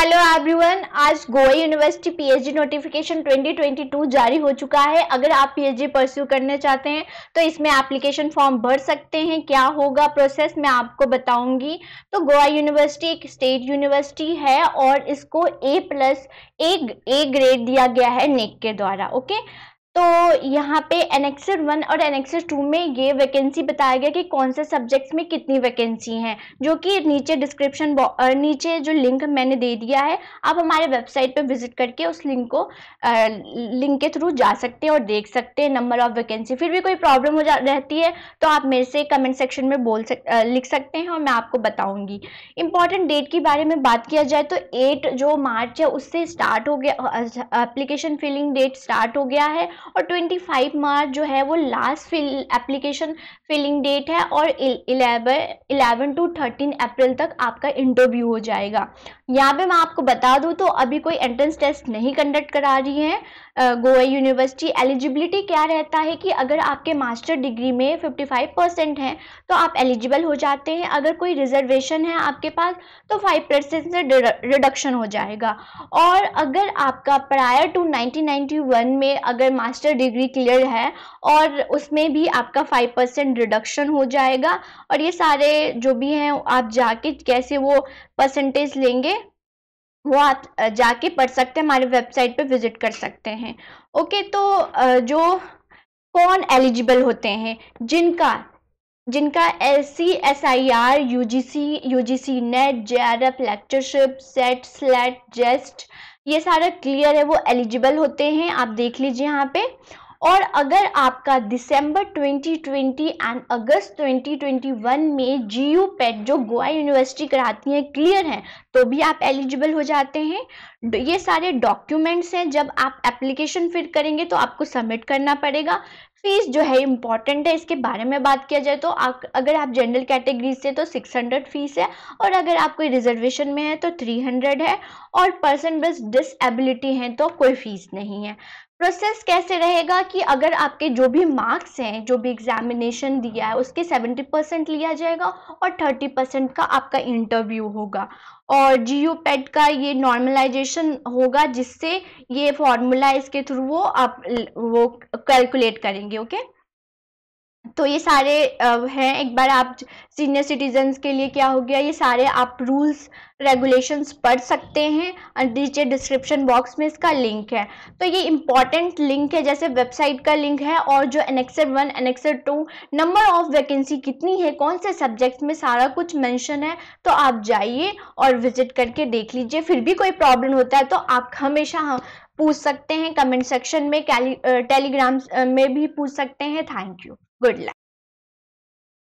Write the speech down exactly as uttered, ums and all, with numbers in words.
Hello everyone, आज Goa university PhD notification twenty twenty two जारी हो चुका है। अगर आप पीएचडी परस्यू करना चाहते हैं तो इसमें एप्लीकेशन फॉर्म भर सकते हैं। क्या होगा प्रोसेस मैं आपको बताऊंगी। तो गोवा यूनिवर्सिटी एक स्टेट यूनिवर्सिटी है और इसको ए प्लस ए ग्रेड दिया गया है नेक के द्वारा। ओके, तो यहाँ पे एनेक्सर वन और एनेक्सर टू में ये वैकेंसी बताया गया कि कौन से सब्जेक्ट्स में कितनी वैकेंसी हैं, जो कि नीचे डिस्क्रिप्शन नीचे जो लिंक मैंने दे दिया है, आप हमारे वेबसाइट पे विजिट करके उस लिंक को लिंक के थ्रू जा सकते हैं और देख सकते हैं नंबर ऑफ वैकेंसी। फिर भी कोई प्रॉब्लम हो जा रहती है तो आप मेरे से कमेंट सेक्शन में बोल सक आ, लिख सकते हैं और मैं आपको बताऊँगी। इम्पॉर्टेंट डेट के बारे में बात किया जाए तो एट जो मार्च है उससे स्टार्ट हो गया, एप्लीकेशन फिलिंग डेट स्टार्ट हो गया है और पच्चीस मार्च जो है वो last fill application filling date है और इलेवन टू थर्टीन अप्रैल तक आपका इंटरव्यू हो जाएगा। यहाँ पे मैं आपको बता दूँ तो अभी कोई एंट्रेंस टेस्ट नहीं कंडक्ट करा रही है गोवा यूनिवर्सिटी। एलिजिबिलिटी क्या रहता है कि अगर आपके मास्टर डिग्री में पचपन परसेंट है तो आप एलिजिबल हो जाते हैं। अगर कोई रिजर्वेशन है आपके पास तो फाइव परसेंट से रिडक्शन हो जाएगा। और अगर आपका prior to nineteen ninety one में अगर मास्टर डिग्री क्लियर है और उसमें भी आपका फाइव परसेंट रिडक्शन हो जाएगा। और ये सारे जो भी हैं आप जाके कैसे वो परसेंटेज लेंगे वो आप जाके पढ़ सकते हैं, हमारे वेबसाइट पे विजिट कर सकते हैं। ओके, तो जो कौन एलिजिबल होते हैं, जिनका जिनका S C S I R U G C U G C NET J R F lectureship SET SLET JEST ये सारा क्लियर है वो एलिजिबल होते हैं। आप देख लीजिए यहाँ पे। और अगर आपका December twenty twenty and August twenty twenty one में जी यू पेट जो गोवा यूनिवर्सिटी कराती है क्लियर है तो भी आप एलिजिबल हो जाते हैं। ये सारे डॉक्यूमेंट्स हैं, जब आप एप्लीकेशन फिल करेंगे तो आपको सबमिट करना पड़ेगा। फीस जो है इम्पॉर्टेंट है, इसके बारे में बात किया जाए तो आप, अगर आप जनरल कैटेगरी से तो सिक्स हंड्रेड फीस है और अगर आप कोई रिजर्वेशन में है तो थ्री हंड्रेड है और पर्सन बेस्ड डिसेबिलिटी है तो कोई फीस नहीं है। प्रोसेस कैसे रहेगा कि अगर आपके जो भी मार्क्स हैं, जो भी एग्जामिनेशन दिया है उसके सेवेंटी परसेंट लिया जाएगा और थर्टी परसेंट का आपका इंटरव्यू होगा और जी यू पेट का ये नॉर्मलाइजेशन होगा जिससे ये फॉर्मूला इसके थ्रू वो आप वो कैलकुलेट करेंगे। ओके, तो ये सारे हैं। एक बार आप सीनियर सिटीजन्स के लिए क्या हो गया, ये सारे आप रूल्स रेगुलेशंस पढ़ सकते हैं और नीचे डिस्क्रिप्शन बॉक्स में इसका लिंक है। तो ये इम्पॉर्टेंट लिंक है, जैसे वेबसाइट का लिंक है और जो annexure one annexure two number of vacancy कितनी है, कौन से सब्जेक्ट्स में, सारा कुछ मेंशन है। तो आप जाइए और विजिट करके देख लीजिए। फिर भी कोई प्रॉब्लम होता है तो आप हमेशा पूछ सकते हैं कमेंट सेक्शन में, टेलीग्राम में भी पूछ सकते हैं। Thank you, good luck.